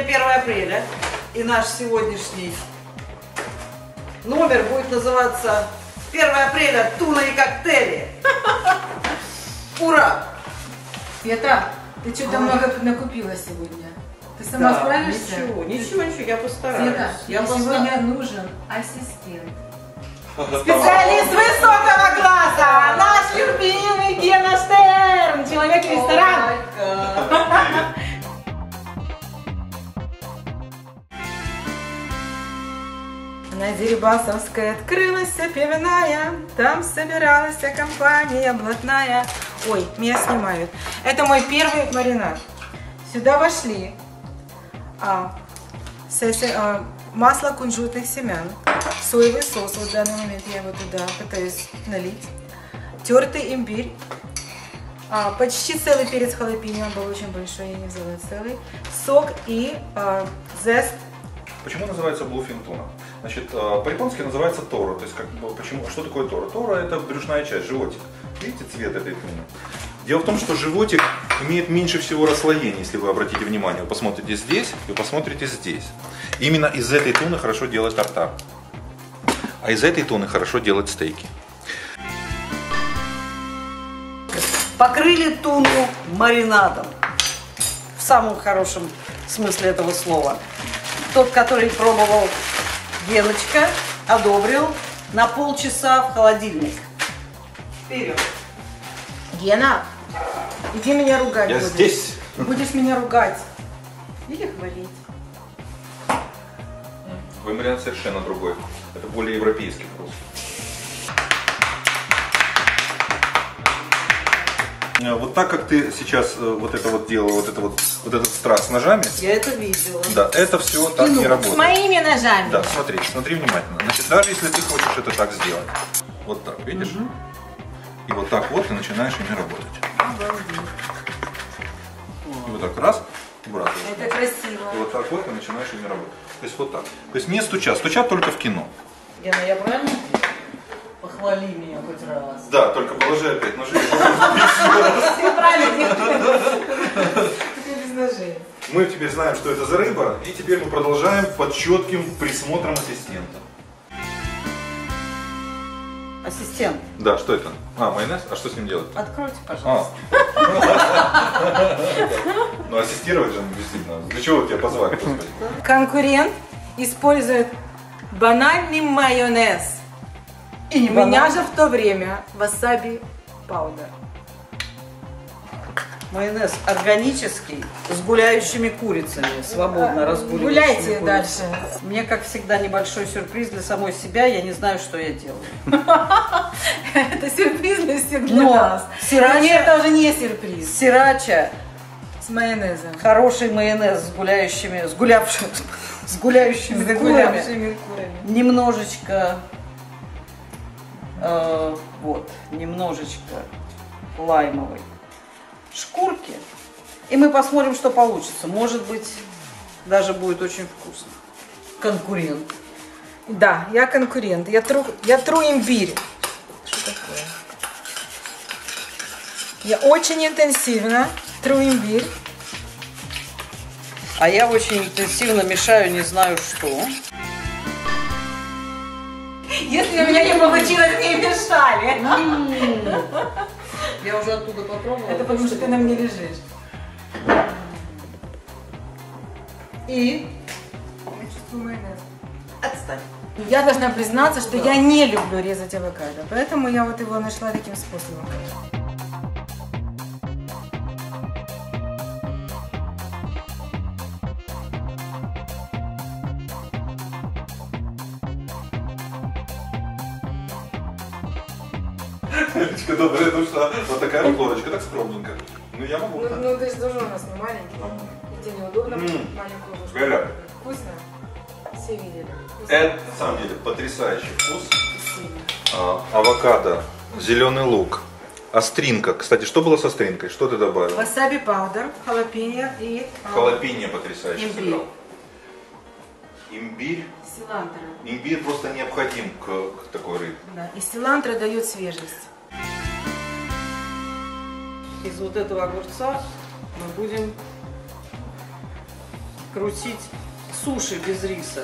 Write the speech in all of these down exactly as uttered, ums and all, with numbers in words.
первое апреля, и наш сегодняшний номер будет называться первое апреля туна и коктейли. Ура! Света, ты что-то много накупила сегодня. Ты сама Да, справишься? Ничего, ничего, ничего, я постараюсь. Света, я мне поста- сегодня нужен ассистент. Специалист высокого класса! Наш любимый Гена Штерн! Человек-ресторан! На Дерибасовской открылась пивная, там собиралась компания блатная. Ой, меня снимают. Это мой первый маринад. Сюда вошли а, с, а, масло кунжутных семян, соевый соус, вот в данный момент я его туда пытаюсь налить, тертый имбирь, а, почти целый перец халапеньо, он был очень большой, я не взяла целый, сок и а, зест. Почему называется bluefin tuna? Значит, по-японски называется торо. То есть, как, почему, что такое торо? Торо – это брюшная часть, животик. Видите цвет этой туны? Дело в том, что животик имеет меньше всего расслоений, если вы обратите внимание. Вы посмотрите здесь и посмотрите здесь. Именно из этой туны хорошо делать тартар. А из этой туны хорошо делать стейки. Покрыли туну маринадом. В самом хорошем смысле этого слова. Тот, который пробовал Геночка, одобрил, на полчаса в холодильник. Вперед. Гена, иди меня ругать Я будешь. здесь. Будешь меня ругать. Или хвалить. Твой маринад совершенно другой. Это более европейский вкус. Вот так как ты сейчас вот это вот делала, вот, это вот, вот этот страх с ножами, Я это видела. да, это все так не С работает. моими ножами. Да, смотри, смотри внимательно. Значит, даже если ты хочешь это так сделать, вот так, видишь? Угу. И вот так вот ты начинаешь ими работать. И вот так раз, выбрасываешь. Это красиво. И вот так вот ты начинаешь ими работать. То есть вот так. То есть не стучат. Стучат только в кино. Гена, я правильно делаю? Похвали меня хоть раз. Да, только положи опять ножи. Все правильно. Только без ножей. Мы теперь знаем, что это за рыба, и теперь мы продолжаем под четким присмотром ассистента. Ассистент, Да, что это? А, майонез? А что с ним делать? откройте, пожалуйста. А. Ну, ассистировать же действительно. Для чего тебя позвали, господи? Конкурент использует банальный майонез. И не У меня банан. же в то время васаби паудер. Майонез органический, с гуляющими курицами, свободно разгуливающими Гуляйте курицами. дальше. Мне, как всегда, небольшой сюрприз для самой себя, я не знаю, что я делаю. Это сюрприз для всех для Но нас. сирача- Мне это уже не сюрприз. Сирача, С майонезом. хороший майонез с гуляющими, с гулявшими, с гуляющими С курами, гуляющими курами. немножечко, э, вот, немножечко лаймовой шкурки, и мы посмотрим, что получится. Может быть, даже будет очень вкусно. Конкурент. Да, я конкурент. Я тру, я тру имбирь. Что такое? Я очень интенсивно тру имбирь. А я очень интенсивно мешаю, не знаю что. Если у меня не получилось, не мешали. Я уже оттуда попробовала. Это потому что ты на мне лежишь. И Я чувствую майонез. отстань. Я должна признаться, что я не люблю резать авокадо, поэтому я вот его нашла таким способом. Лорочка, добрая душа. Вот такая вот Лорочка, так скромненько. Ну я могу. Ну, ну ты же тоже у нас не маленький. И тебе неудобно М. маленькую ложку. Галя. Вкусно? Все видели. Вкусно? Это на самом деле потрясающий вкус. Спасибо. А, авокадо, зеленый лук, остринка. Кстати, что было с остринкой? Что ты добавил? Васаби паудер, халапеньо и а, Халапеньо потрясающе имбирь. сыграл. Имбирь. Силантро. Имбирь просто необходим к, к такой рыбе. Да. И силантро дает свежесть. Из вот этого огурца мы будем крутить суши без риса.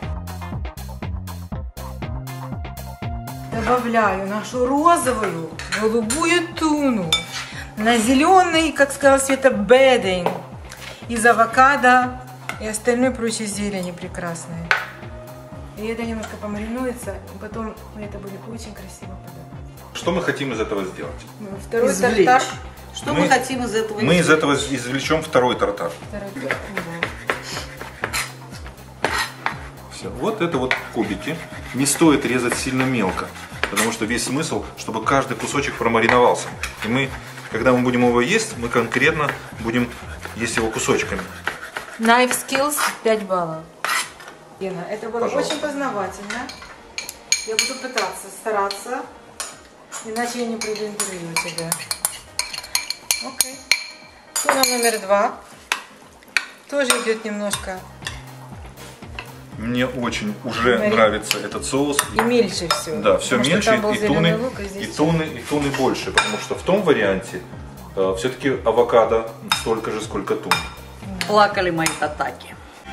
Добавляю нашу розовую, голубую туну на зеленый, как сказала Света, беддинг из авокадо и остальной прочей зелени прекрасной. И это немножко помаринуется, и потом это будет очень красиво подавать. Что мы хотим из этого сделать? Второй Извлечь. тартар. Что Мы- мы, хотим из этого Мы из извлечь? этого извлечем второй тартар. Второй тартар, да. Все. Вот это вот кубики. Не стоит резать сильно мелко, потому что весь смысл, чтобы каждый кусочек промариновался. И мы, когда мы будем его есть, мы конкретно будем есть его кусочками. Knife skills пять баллов. Лена, это было Пожалуйста. очень познавательно. Я буду пытаться, стараться, иначе я не пройду интервью у тебя. Окей. Туна номер два. Тоже идет немножко Мне очень уже Мари- нравится этот соус. и мельче все. Да, все меньше, там был и зеленый туны, лук, а и здесь туны, и туны больше, потому что в том варианте э, все-таки авокадо столько же, сколько тун. Плакали мои татаки.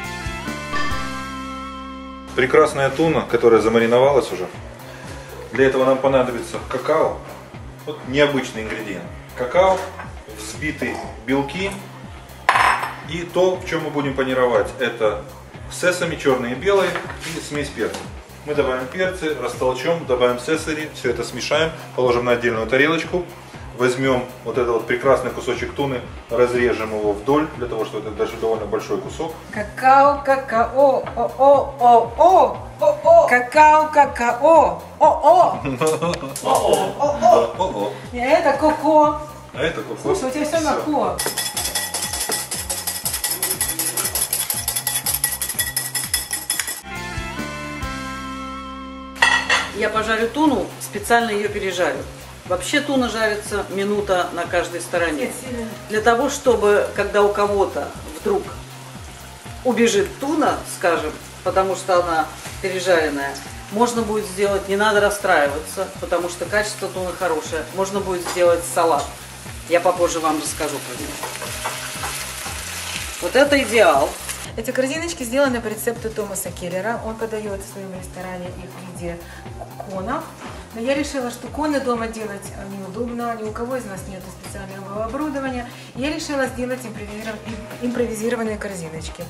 Прекрасная туна, которая замариновалась уже. Для этого нам понадобится какао. Вот необычный ингредиент. Какао, взбитые белки и то, в чем мы будем панировать. Это сесами, черные и белые, и смесь перцев. Мы добавим перцы, растолчем, добавим сесари, все это смешаем, положим на отдельную тарелочку. Возьмем вот этот вот прекрасный кусочек туны, разрежем его вдоль, для того, чтобы это даже довольно большой кусок. Какао, какао, о, о, о, о, о, о, какао, какао, о, о, О-о. и это коко. А это кусок. Слушай, у тебя все на ко. Я пожарю туну, специально ее пережарю. Вообще туна жарится минута на каждой стороне. Для того, чтобы, когда у кого-то вдруг убежит туна, скажем, потому что она пережаренная, можно будет сделать, не надо расстраиваться, потому что качество туны хорошее, можно будет сделать салат. Я попозже вам расскажу про него. Вот это идеал. Эти корзиночки сделаны по рецепту Томаса Келлера. Он подает в своем ресторане их в виде конов. Но я решила, что коны дома делать неудобно. Ни у кого из нас нет специального оборудования. Я решила сделать импровизиров- импровизированные корзиночки.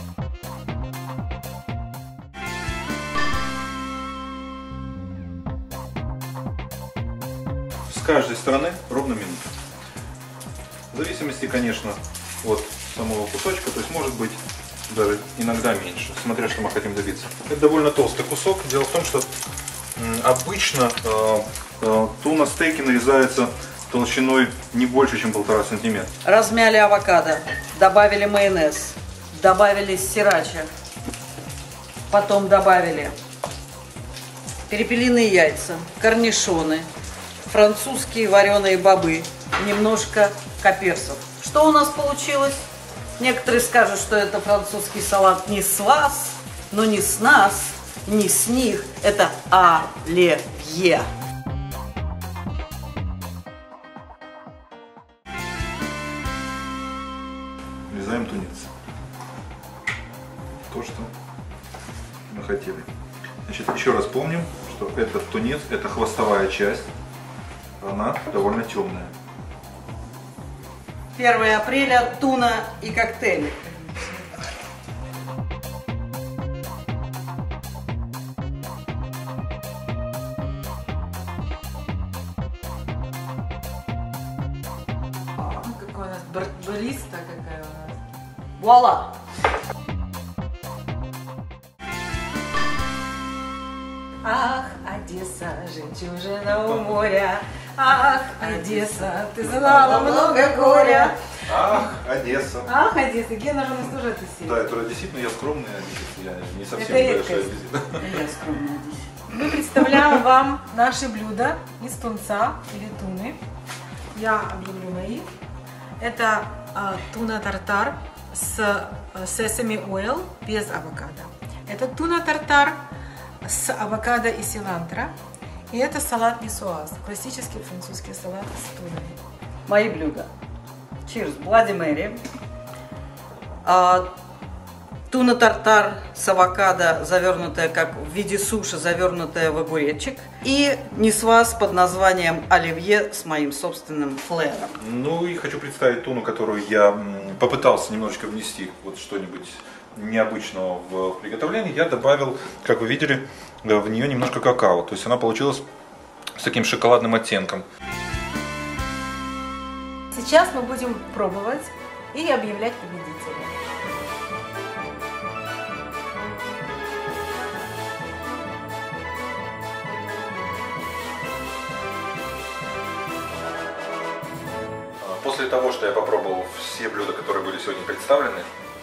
С каждой стороны ровно минуту. В зависимости, конечно, от самого кусочка, то есть может быть даже иногда меньше, смотря что мы хотим добиться. Это довольно толстый кусок. Дело в том, что м, обычно э, э, туна стейки нарезается толщиной не больше, чем полтора сантиметра. Размяли авокадо, добавили майонез, добавили срирача, потом добавили перепелиные яйца, корнишоны, французские вареные бобы, немножко каперсов. Что у нас получилось? Некоторые скажут, что это французский салат не с вас, но не с нас, не с них. Это оливье. Нарезаем тунец. То, что мы хотели. Значит, еще раз помним, что этот тунец, это хвостовая часть, она довольно темная. первое апреля, туна и коктейли. Какой у нас бариста, какая у нас. Вуаля! Ах, Одесса, жемчужина у моря. Ах, Одесса, ты знала много горя. Ах, Одесса. Ах, Одесса, Гена же у нас тоже одессит. Да, это действительно я скромный одессит, я не совсем Это большой редкость. одессит. Я скромная здесь. Мы представляем вам наши блюда из тунца или туны. Я объявлю мои. Это а, туна-тартар с а, sesame oil без авокадо. Это туна-тартар с авокадо и силантро. И это салат нисуаз, классический французский салат с туной. Мои блюда. Cheers, Bloody Mary. А, туна-тартар с авокадо, завернутая как в виде суши, завернутая в огуречек. И нисвас под названием оливье с моим собственным флером. Ну и хочу представить туну, которую я попытался немножечко внести вот что-нибудь необычного в приготовление. Я добавил, как вы видели, в нее немножко какао. То есть она получилась с таким шоколадным оттенком. Сейчас мы будем пробовать и объявлять победителя. После того, что я попробовал все блюда, которые были сегодня представлены,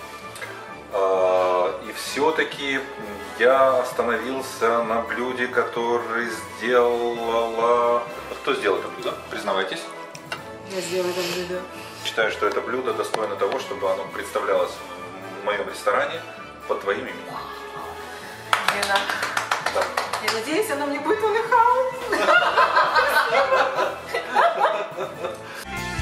и все-таки я остановился на блюде, который сделала... Кто сделал это блюдо? Признавайтесь. Я сделала это блюдо. Считаю, что это блюдо достойно того, чтобы оно представлялось в моем ресторане под твоим именем. Лена, Да. я надеюсь, оно мне будет он и хаус.